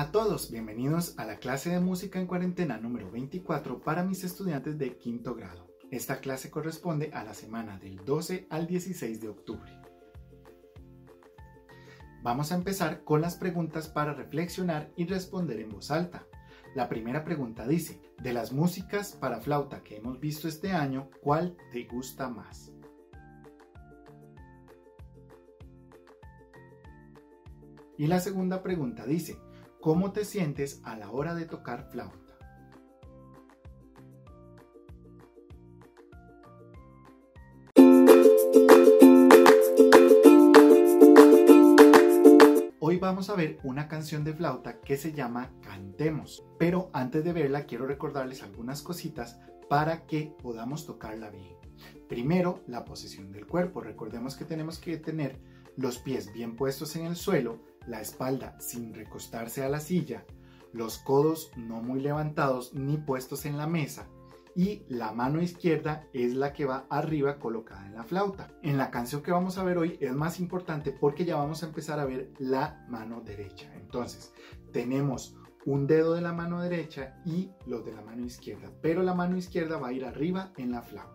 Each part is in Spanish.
a todos, bienvenidos a la clase de música en cuarentena número 24 para mis estudiantes de quinto grado. Esta clase corresponde a la semana del 12 al 16 de octubre. Vamos a empezar con las preguntas para reflexionar y responder en voz alta. La primera pregunta dice, de las músicas para flauta que hemos visto este año, ¿cuál te gusta más? Y la segunda pregunta dice, ¿cómo te sientes a la hora de tocar flauta? Hoy vamos a ver una canción de flauta que se llama Cantemos, pero antes de verla quiero recordarles algunas cositas para que podamos tocarla bien. Primero, la posición del cuerpo. Recordemos que tenemos que tener los pies bien puestos en el suelo, la espalda sin recostarse a la silla, los codos no muy levantados ni puestos en la mesa y la mano izquierda es la que va arriba colocada en la flauta. En la canción que vamos a ver hoy es más importante porque ya vamos a empezar a ver la mano derecha. Entonces, tenemos un dedo de la mano derecha y los de la mano izquierda, pero la mano izquierda va a ir arriba en la flauta.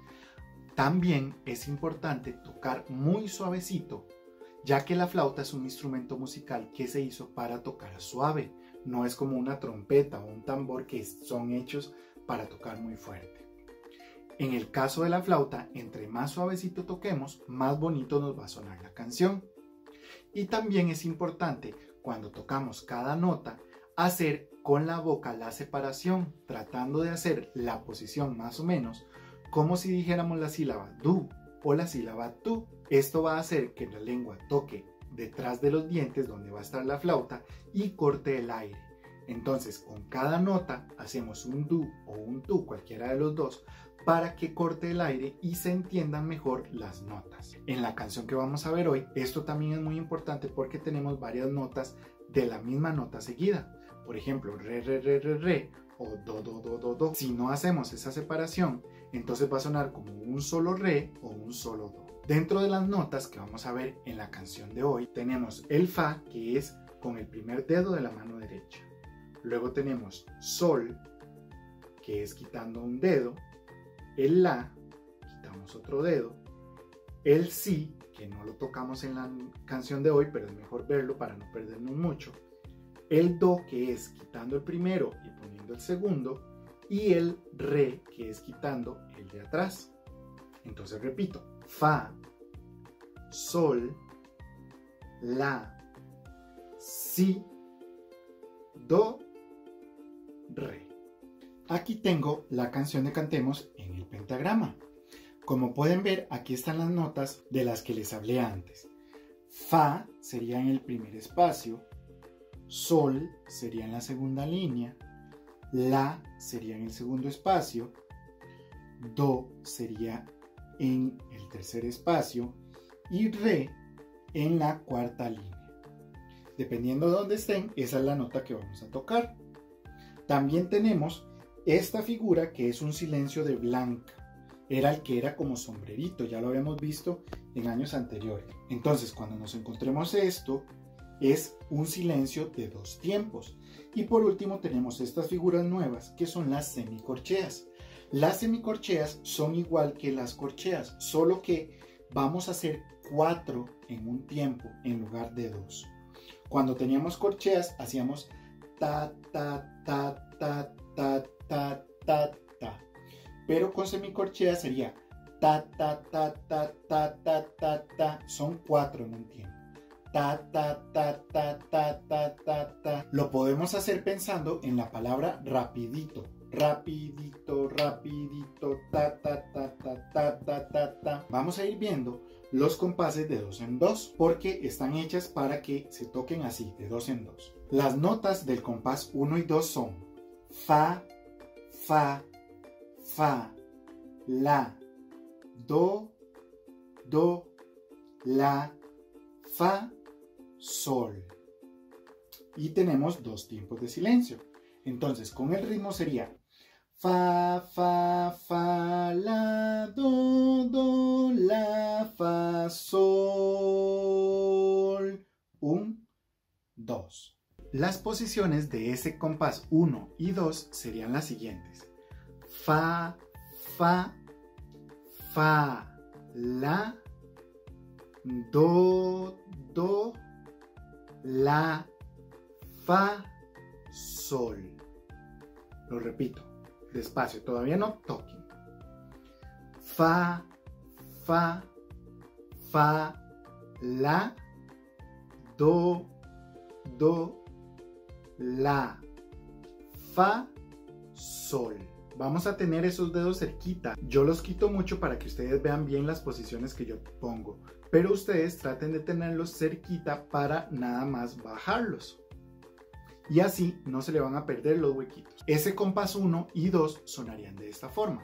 También es importante tocar muy suavecito, ya que la flauta es un instrumento musical que se hizo para tocar suave, no es como una trompeta o un tambor que son hechos para tocar muy fuerte. En el caso de la flauta, entre más suavecito toquemos, más bonito nos va a sonar la canción. Y también es importante, cuando tocamos cada nota, hacer con la boca la separación, tratando de hacer la posición más o menos como si dijéramos la sílaba du o la sílaba tu. Esto va a hacer que la lengua toque detrás de los dientes donde va a estar la flauta y corte el aire. Entonces, con cada nota hacemos un du o un tu, cualquiera de los dos, para que corte el aire y se entiendan mejor las notas. En la canción que vamos a ver hoy, esto también es muy importante porque tenemos varias notas de la misma nota seguida. Por ejemplo, re, re, re, re, re o do, do, do, do, do. Si no hacemos esa separación, entonces va a sonar como un solo re o un solo do. Dentro de las notas que vamos a ver en la canción de hoy, tenemos el fa, que es con el primer dedo de la mano derecha. Luego tenemos sol, que es quitando un dedo. El la, quitamos otro dedo. El si, que no lo tocamos en la canción de hoy, pero es mejor verlo para no perdernos mucho. El do, que es quitando el primero y poniendo el segundo. Y el re, que es quitando el de atrás. Entonces repito, fa, sol, la, si, do, re. Aquí tengo la canción de Cantemos en el pentagrama. Como pueden ver, aquí están las notas de las que les hablé antes. Fa sería en el primer espacio, sol sería en la segunda línea, la sería en el segundo espacio, do sería en el tercer espacio y re en la cuarta línea. Dependiendo de dónde estén, esa es la nota que vamos a tocar. También tenemos esta figura que es un silencio de blanca. Era el que era como sombrerito, ya lo habíamos visto en años anteriores. Entonces, cuando nos encontremos esto, es un silencio de dos tiempos. Y por último tenemos estas figuras nuevas que son las semicorcheas. Las semicorcheas son igual que las corcheas, solo que vamos a hacer 4 en un tiempo en lugar de 2. Cuando teníamos corcheas hacíamos ta, ta, ta, ta, ta, ta, ta, ta. Pero con semicorcheas sería ta, ta, ta, ta, ta, ta, ta, ta. Son 4 en un tiempo. Ta, ta, ta, ta, ta, ta, ta, ta. Lo podemos hacer pensando en la palabra rapidito. Rapidito, rapidito, ta, ta, ta, ta, ta, ta, ta, ta. Vamos a ir viendo los compases de 2 en 2 porque están hechas para que se toquen así, de 2 en 2. Las notas del compás 1 y 2 son fa, fa, fa, la, do, do, la, fa, sol. Y tenemos 2 tiempos de silencio. Entonces, con el ritmo sería fa, fa, fa, la, do, la, fa, sol. 1, 2. Las posiciones de ese compás 1 y 2 serían las siguientes. Fa, fa, fa, la, do, do, la, fa, sol. Lo repito, despacio, todavía no toquen. Fa, fa, fa, la, do, do, la, fa, sol. Vamos a tener esos dedos cerquita. Yo los quito mucho para que ustedes vean bien las posiciones que yo pongo, pero ustedes traten de tenerlos cerquita para nada más bajarlos. Y así no se le van a perder los huequitos. Ese compás 1 y 2 sonarían de esta forma.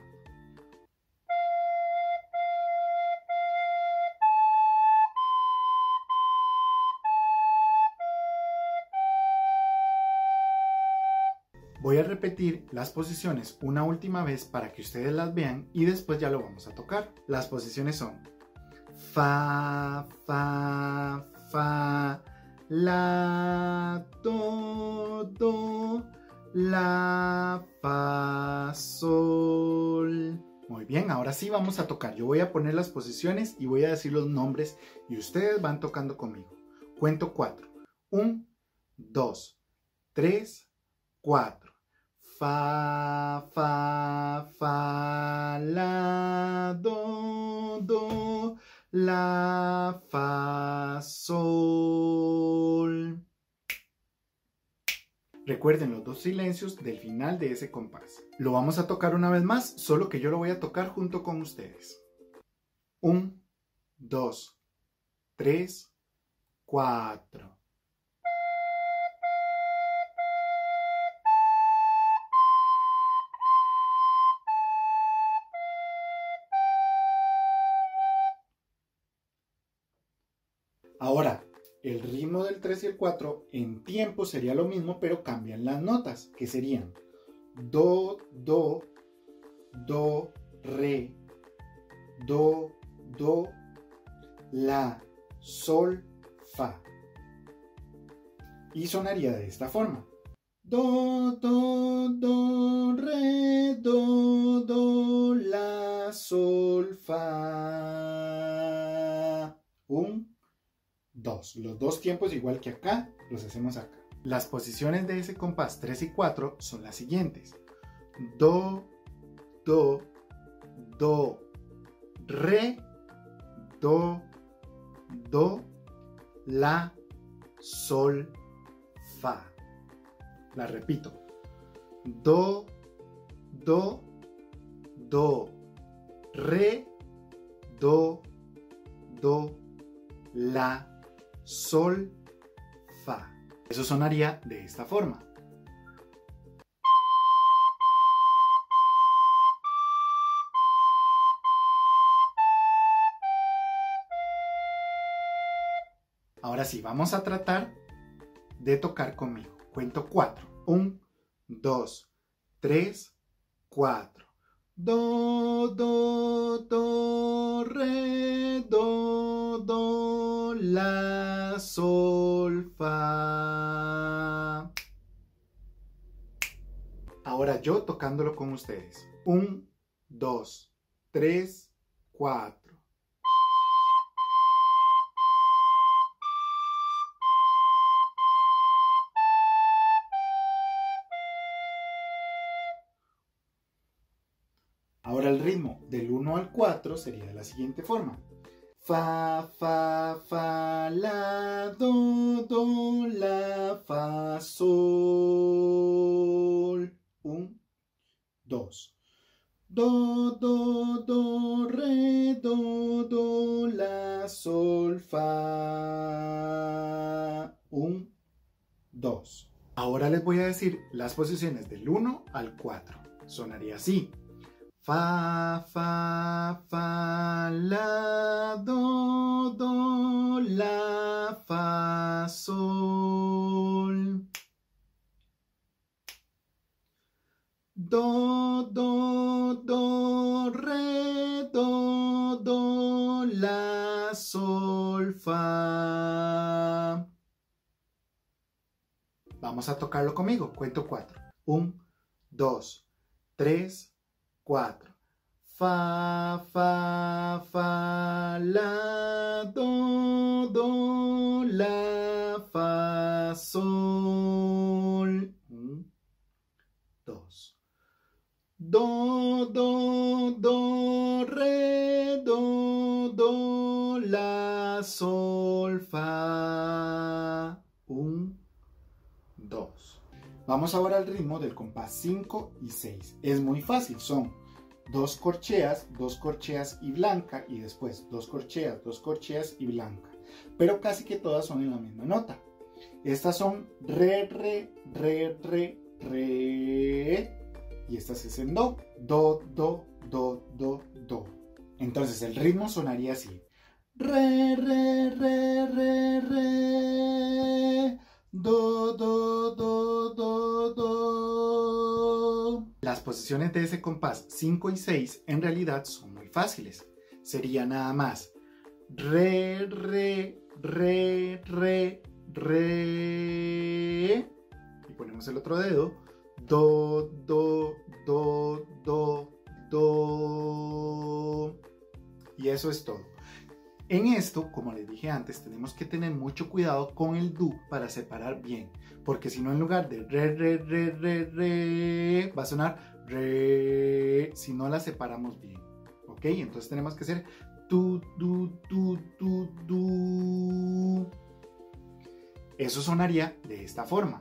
Voy a repetir las posiciones una última vez para que ustedes las vean y después ya lo vamos a tocar. Las posiciones son fa, fa, fa, la, do, do, la, fa, sol. Muy bien, ahora sí vamos a tocar. Yo voy a poner las posiciones y voy a decir los nombres y ustedes van tocando conmigo. Cuento 4. 1, 2, 3, 4. Fa, fa, fa, la, do, do, la, fa, sol. Recuerden los dos silencios del final de ese compás. Lo vamos a tocar una vez más, solo que yo lo voy a tocar junto con ustedes. 1, 2, 3, 4. Ahora, el ritmo del 3 y el 4 en tiempo sería lo mismo, pero cambian las notas, que serían do, do, do, re, do, do, la, sol, fa. Y sonaría de esta forma. Do, do, do, re, do, do, la, sol, fa. 1, 2. Los dos tiempos igual que acá, los hacemos acá. Las posiciones de ese compás 3 y 4 son las siguientes. Do, do, do, re, do, do, la, sol, fa. La repito. Do, do, do, re, do, do, la, sol, fa. Eso sonaría de esta forma. Ahora sí, vamos a tratar de tocar conmigo. Cuento 4. 1, 2, 3, 4. Do, do, do, re, do, do, la, sol, fa. Ahora yo tocándolo con ustedes. 1, 2, 3, 4. Ahora el ritmo del 1 al 4 sería de la siguiente forma. Fa, fa, fa, la, do, do, la, fa, sol. 1, 2. Do, do, do, re, do, do, la, sol, fa. 1, 2. Ahora les voy a decir las posiciones del 1 al 4. Sonaría así. Fa, fa, fa, la, do, do, la, fa, sol. Do, do, do, re, do, do, la, sol, fa. Vamos a tocarlo conmigo. Cuento 4. 1, 2, 3, 4. Fa, fa, fa, la, do, la, fa, sol. 1, 2. Do, re, do, la, sol, fa. 1, 2. Vamos ahora al ritmo del compás 5 y 6. Es muy fácil, son 2 corcheas y blanca, y después 2 corcheas y blanca. Pero casi que todas son en la misma nota. Estas son re, re, re, re, re. Y estas es en do. Do, do, do, do, do. Entonces el ritmo sonaría así. Re, re, re, re, re. Do, do, do, do, do. Las posiciones de ese compás 5 y 6 en realidad son muy fáciles. Sería nada más re, re, re, re, re. Y ponemos el otro dedo. Do, do, do, do, do. Y eso es todo. En esto, como les dije antes, tenemos que tener mucho cuidado con el do para separar bien, porque si no, en lugar de re, re, re, re, re, va a sonar re si no la separamos bien. ¿Ok? Entonces tenemos que hacer tu, du, tu, du. Eso sonaría de esta forma.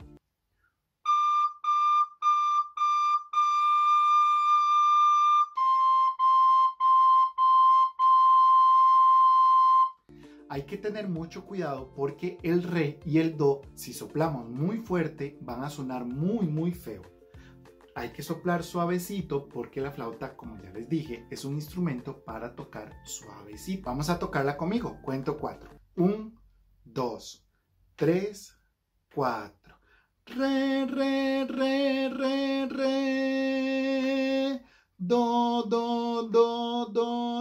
Hay que tener mucho cuidado porque el re y el do, si soplamos muy fuerte, van a sonar muy feo. Hay que soplar suavecito porque la flauta, como ya les dije, es un instrumento para tocar suavecito. Vamos a tocarla conmigo. Cuento 4. 1, 2, 3, 4. Re, re, re, re, re. Do, do, do, do,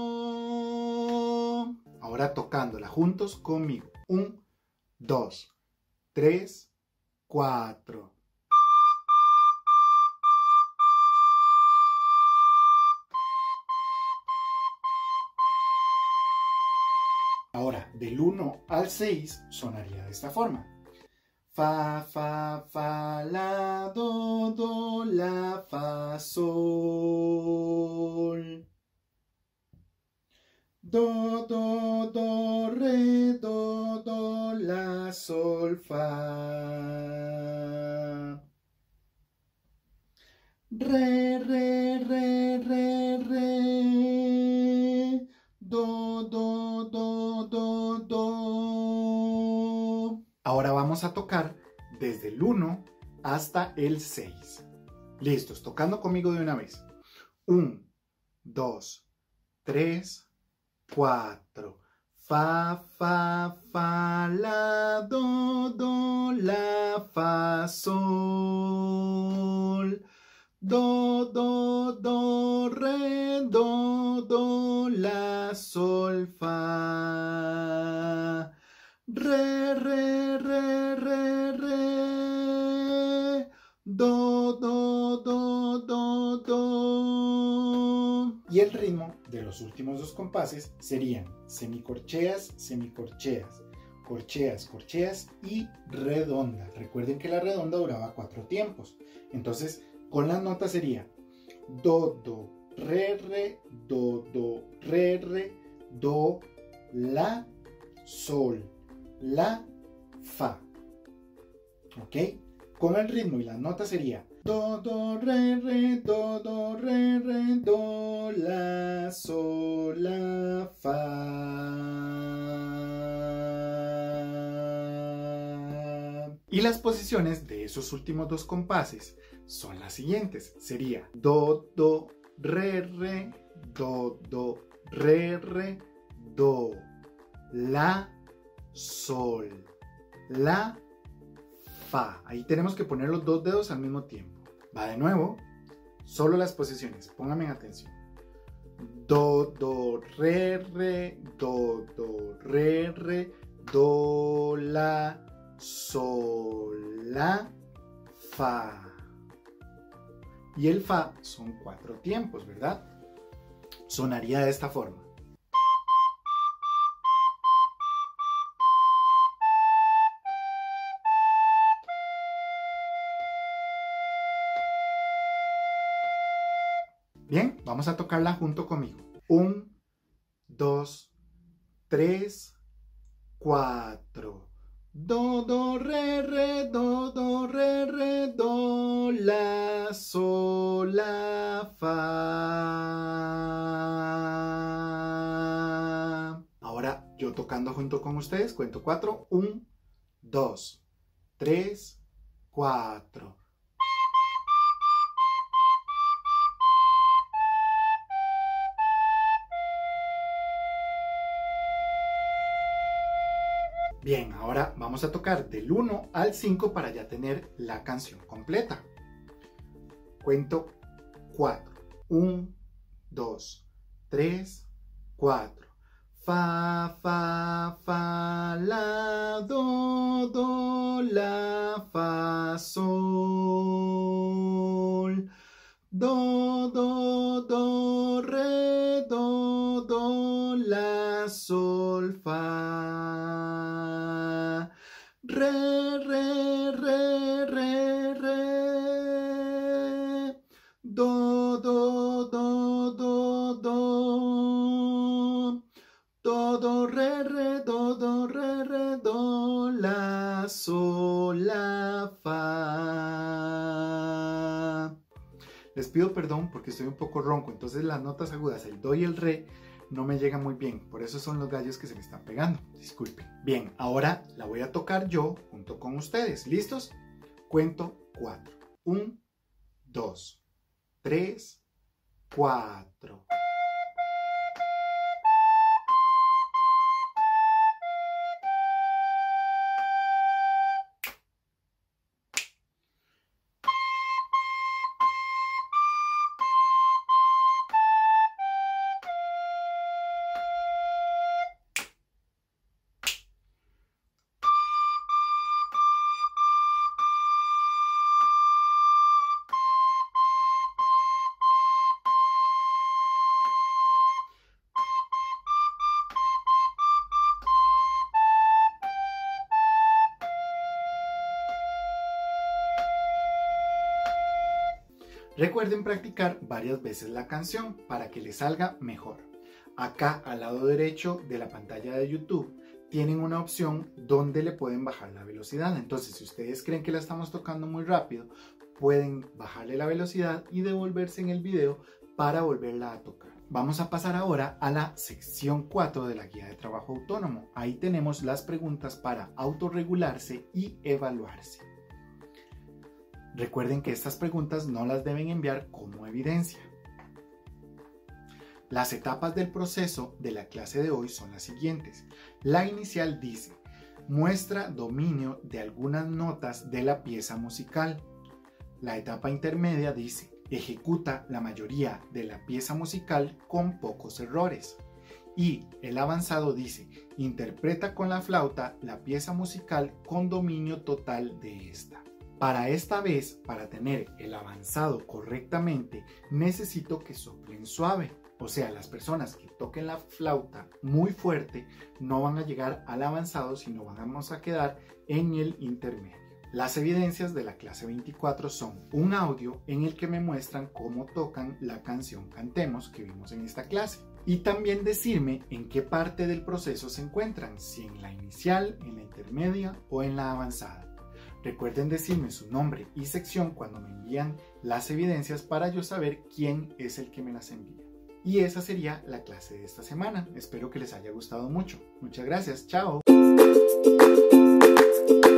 do. Ahora tocándola juntos conmigo. 1, 2, 3, 4. Ahora, del 1 al 6 sonaría de esta forma. Fa, fa, fa, la, do, la, fa, sol. Do, re, do, la, sol, fa. Re, re, re, re, re. Do, do. Ahora vamos a tocar desde el 1 hasta el 6. Listos, tocando conmigo de una vez. 1, 2, 3, 4. Fa, fa, fa, la, do, la, fa, sol. Do, re, do, la, sol, fa. Re, re, re, re, re. Do. Y el ritmo de los últimos dos compases serían semicorcheas, corcheas y redonda. Recuerden que la redonda duraba 4 tiempos. Entonces, con las notas sería do, re, do, re, do, la, sol, la, fa. ¿Ok? Con el ritmo y las notas sería do, re, do, re, do, la, sol, la, fa. Y las posiciones de esos últimos dos compases son las siguientes. Sería do, re, do, re, do, la, sol, la, fa. Ahí tenemos que poner los dos dedos al mismo tiempo. Va de nuevo, solo las posiciones, pónganme atención. Do, re, do, re, do, la, sol, la, fa. Y el fa son 4 tiempos, ¿verdad? Sonaría de esta forma. Bien, vamos a tocarla junto conmigo. 1, 2, 3, 4. Do, do, re, do, re, do, la, sol, la, fa. Ahora yo tocando junto con ustedes, cuento 4. 1, 2, 3, 4. Bien, ahora vamos a tocar del 1 al 5 para ya tener la canción completa. Cuento 4. 1, 2, 3, 4. Fa, fa, fa, la, do, la, fa, sol. Do, re, do, la, sol, fa. Re, re. Do, do, re, do, la, sol, la, fa. Les pido perdón porque estoy un poco ronco, entonces las notas agudas, el do y el re, no me llegan muy bien. Por eso son los gallos que se me están pegando. Disculpen. Bien, ahora la voy a tocar yo junto con ustedes. ¿Listos? Cuento 4. 1, 2, 3, 4. Recuerden practicar varias veces la canción para que les salga mejor. Acá al lado derecho de la pantalla de YouTube tienen una opción donde le pueden bajar la velocidad. Entonces, si ustedes creen que la estamos tocando muy rápido, pueden bajarle la velocidad y devolverse en el video para volverla a tocar. Vamos a pasar ahora a la sección 4 de la guía de trabajo autónomo. Ahí tenemos las preguntas para autorregularse y evaluarse. Recuerden que estas preguntas no las deben enviar como evidencia. Las etapas del proceso de la clase de hoy son las siguientes. La inicial dice, muestra dominio de algunas notas de la pieza musical. La etapa intermedia dice, ejecuta la mayoría de la pieza musical con pocos errores. Y el avanzado dice, interpreta con la flauta la pieza musical con dominio total de esta. Para esta vez, para tener el avanzado correctamente, necesito que soplen suave. O sea, las personas que toquen la flauta muy fuerte no van a llegar al avanzado, sino vamos a quedar en el intermedio. Las evidencias de la clase 24 son un audio en el que me muestran cómo tocan la canción Cantemos que vimos en esta clase. Y también decirme en qué parte del proceso se encuentran, si en la inicial, en la intermedia o en la avanzada. Recuerden decirme su nombre y sección cuando me envían las evidencias para yo saber quién es el que me las envía. Y esa sería la clase de esta semana. Espero que les haya gustado mucho. Muchas gracias. Chao.